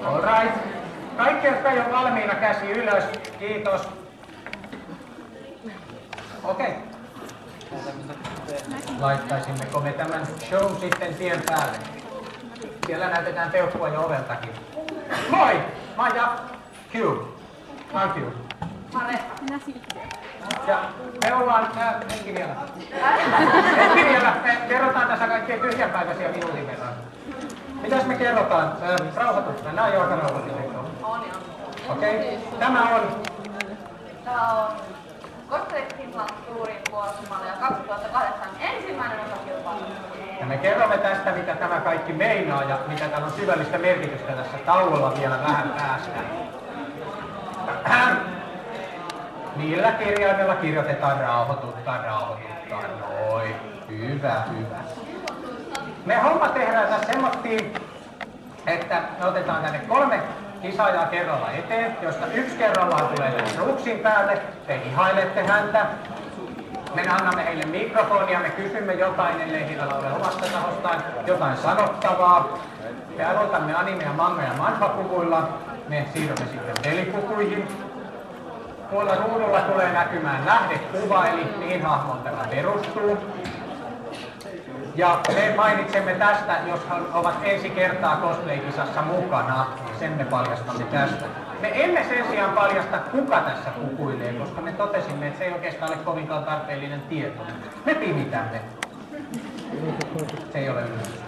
Alright. Kaikki, jotka ei ole valmiina, käsi ylös. Kiitos. Okei. Laittaisimmeko me tämän show sitten tien päälle? Siellä näytetään peukkua jo oveltakin. Moi! Mä oon Q. Mä oon Q. Mä oon Rehta. Ja me ollaan... Hetki vielä. Hetki vielä. Me kerrotaan tässä kaikkien tyhjänpäiväisiä minuutin verran. Mitäs me kerrotaan? Rauhoituksena. Nää on jo aika rauhoittavia. On. Okei. Tämä on... Tää on Cosplay Finland Tourin vuosimalli ja 2008 ensimmäinen osakilpailu. Ja me kerromme tästä, mitä tämä kaikki meinaa ja mitä täällä on syvällistä merkitystä tässä tauolla vielä vähän päästä. Millä kirjaimella kirjoitetaan rauhoituttaa? Noin. Hyvä. Me homma tehdään tässä semmottiin, että me otetaan tänne 3 kisaajaa kerralla eteen, josta yksi kerrallaan tulee tänne ruksin päälle. Te ihailette häntä. Me annamme heille mikrofonia, me kysymme jokainen lehdillä omasta tahostaan jotain sanottavaa. Me aloitamme anime- ja manga- ja manhwa-pukuilla. Me siirrymme sitten pelipukuihin. Tuolla ruudulla tulee näkymään lähdekuva, eli mihin hahmoon tämä perustuu. Ja me mainitsemme tästä, jos ovat ensi kertaa cosplay-kisassa mukana, niin sen me paljastamme tästä. Me emme sen sijaan paljasta, kuka tässä pukuilee, koska me totesimme, että se ei oikeastaan ole kovinkaan tarpeellinen tieto. Me pimitämme. Se ei ole yllätys.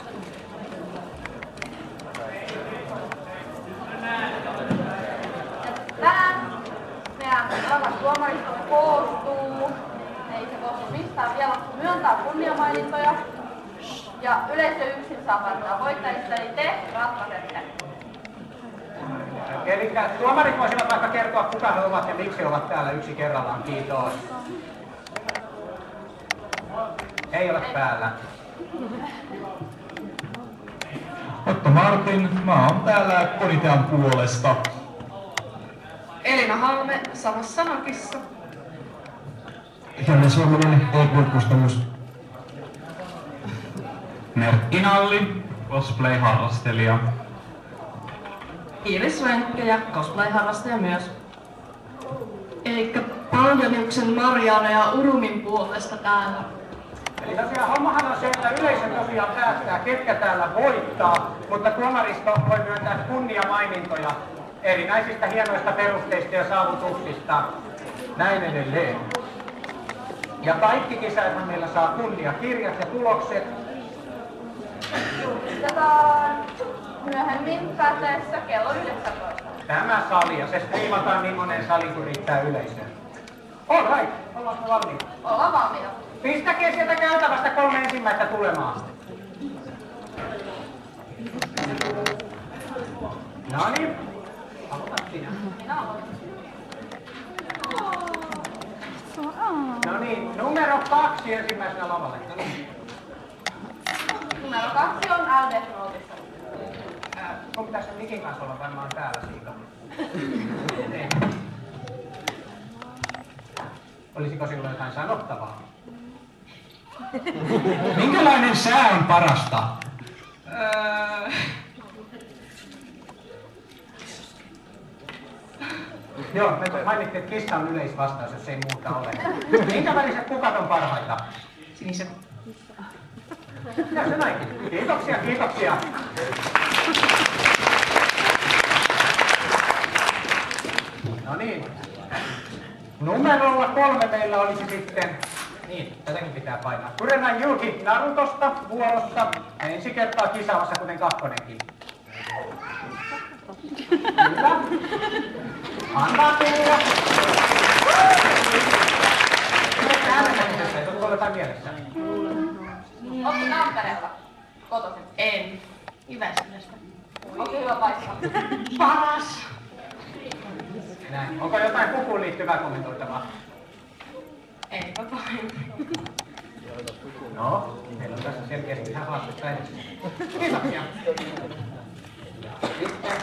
Tänään meidän rakas tuomaristo koostuu, ei se koostu mistään vielä, myöntää kunniamainintoja. Ja yleisö yksin saa päättää voittajista, eli te ratkaisette. Eli tuomarit voisivat vaikka kertoa, kuka he ovat ja miksi he ovat täällä yksi kerrallaan. Kiitos. Ei ole päällä. Otto Martin, mä oon täällä komitean puolesta. Elina Halme, samassa Sanakissa. Janne Suominen, Eikwood-kustannus. Merkki Nalli, cosplay-harrastelija. Iiris Venkkejä, cosplay-harrastaja myös. Eikä Paljaniuksen Mariana ja Urumin puolesta täällä. Eli tosiaan hommahan on se, että yleisö tosiaan päättää, ketkä täällä voittaa, mutta tuomaristo voi myöntää kunniamainintoja erinäisistä hienoista perusteista ja saavutuksista. Näin edelleen. Ja kaikki kisathan meillä saa kunniakirjat ja tulokset. Julistetaan myöhemmin päätteessä kello 19. Tämä sali, ja se striimataan niin monen sali, kun riittää yleisöä. Alright, ollaanko valmiita? Ollaan valmiita. Pistäkää sieltä käytävästä 3 ensimmäistä tulemaan. Noniin. Aloita sinä. Minä aloitan. No niin, numero 2 ensimmäisenä lavalle. Numero 2 on LD Nootissa. Kun pitäisi mikin kanssa olla varmaan täällä siitä. Olisiko sinulla jotain sanottavaa? Minkälainen sää on parasta? Joo, me mainittiin, että kissa on yleisvastaus, jos ei muuta ole. Minkä väliset kukat on parhaita? Siniset. Ja se näinkin. Kiitoksia. No niin. Numerolla 3 meillä olisi sitten... Niin, tätäkin pitää painaa. Kurenan Yuki Narutosta vuorossa. Ja ensi kertaa kisaamassa, kuten kakkonenkin. Hyvä. Anna tulla. Mitä äänestämisestä? Ei ole jotain mielessä. Ootko Tampereella kotoisin? En. Jyväskylästä. Onko hyvä paikka? Paras. Näin. Onko jotain pukuun liittyvää kommentoitavaa? Eipä vain. No, meillä on tässä selkeästi ihan haastetta edessä. Kiitoksia. Sitten.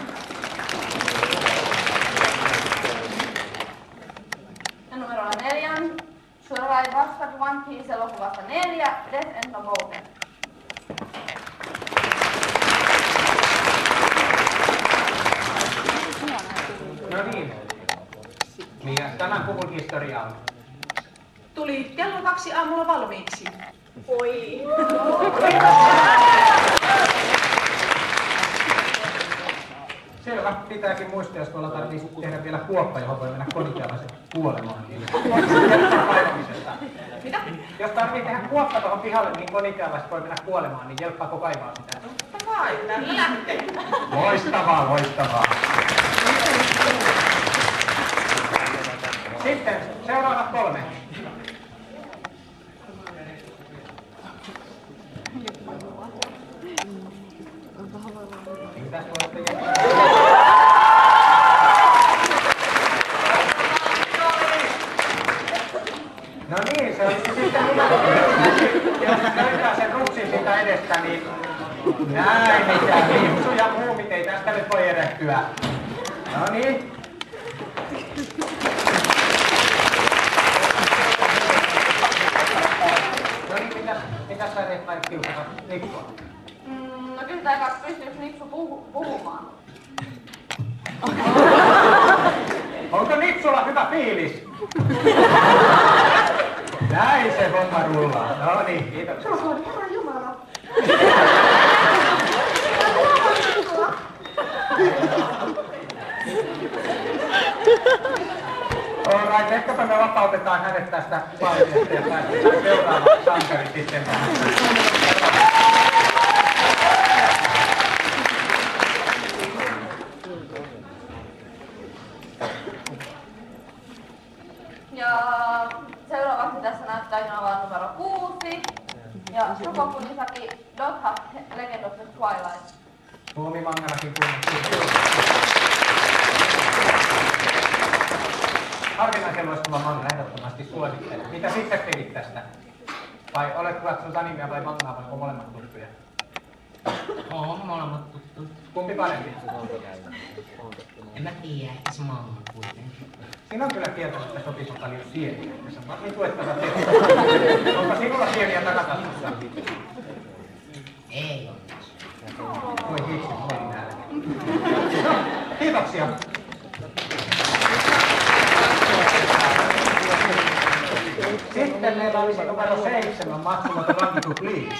Ja numero 4. Survive Raskat One Piece elokuvasta 4. Death and the Mountain. tämän puvun historia on? Tuli kello 2 aamulla valmiiksi. Oi. Selvä. Pitääkin muistaa, jos tuolla tarvitsisi tehdä vielä kuoppa, johon voi mennä konitealaisen kuolemaan. Niin Mitä? Jos tarvitsee tehdä kuoppa tuohon pihalle, niin konitealaiset voi mennä kuolemaan, niin jelppaako kaivaa sitä? Totta kai, tällä lähtee. Loistavaa, loistavaa. Sitten seuraavat 3. Mitäs voitte no niin, se on sitten numero 1. Jos löytää sen ruksin siitä edestä, niin näin mitään. Hipsu ja muumit ei tästä nyt voi erehtyä. No niin. No niin, mitäs sä teet vaikka tiukata Niksua? No kysytään eka, pystyykö Nipsu puhumaan? Onko Nipsulla hyvä fiilis? Näin se homma rullaa. No niin, kiitoksia. Herran Jumala. Alright, ehkäpä me vapautetaan hänet tästä valmiista ja päästetään seuraavat sankarit sitten tähän. Ja seuraavaksi tässä näyttää olevan numero 6. Ja Shokokunisaki Dotha Legend of the Twilight. Suomi-manganakin kunnittuu. Harvinaisen loistava manga, ehdottomasti suosittelen. Mitä itse pedit tästä? Vai oletko katsonut animea vai mangaa vai onko molemmat tuttuja? On molemmat tuttu. Kumpi parempi? En mä tiedä, ehkä se manga kuitenkin. Siinä on kyllä kieltämättä sopisi paljon sieniä. Se on niin tuettava teksti. Onko sinulla sieniä takataskussa? Ei ole. Voi hitsi, voi nälkä. Kiitoksia. Sitten meillä olisi numero 7, Matsumoto Lucky to Please.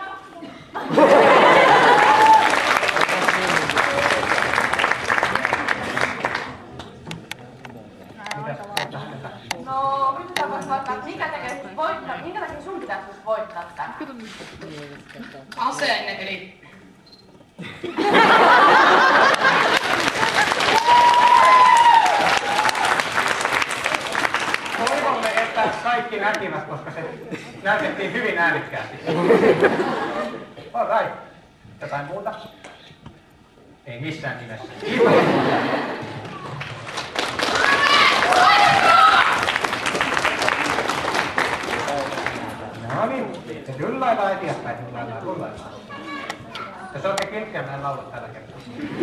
No, kysytään vaikka, minkä takia sun pitäisi voittaa tänään? Asenne, eli Toivomme, että kaikki näkivät, koska se näytettiin hyvin äänekkäästi. Alright. Jotain muuta? Ei missään nimessä. Kiitos. No niin, se rullaillaan eteenpäin, rullaillaan. Jos olette kilkkiä, mä en laula tällä kertaa.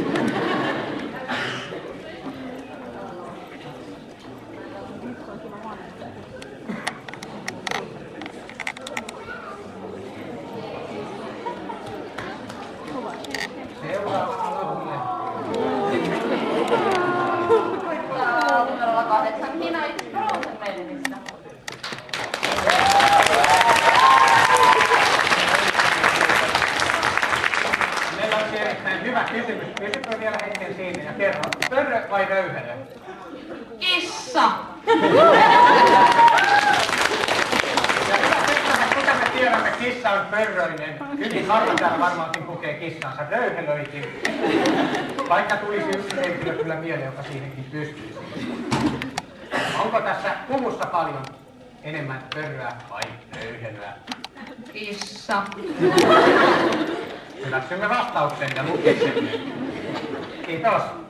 Numerolla 8 Hina It's Frozen Maidenistä. Meillä on erittäin hyvä kysymys. Pysytkö vielä hetken siinä ja kerro, pörrö vai röyhelö? kissa. Ja hyvä tekemään, kuten me tiedämme, kissa on pörröinen. Hyvin harva täällä varmaankin kokee kissansa röyhelöikin. Vaikka tulisi yksi henkilö kyllä mieleen, joka siihenkin pystyisi. Onko tässä puvussa paljon enemmän pörröä vai röyhelöä? Kissa. Hyväksymme vastauksen ja lukitsemme. Kiitos.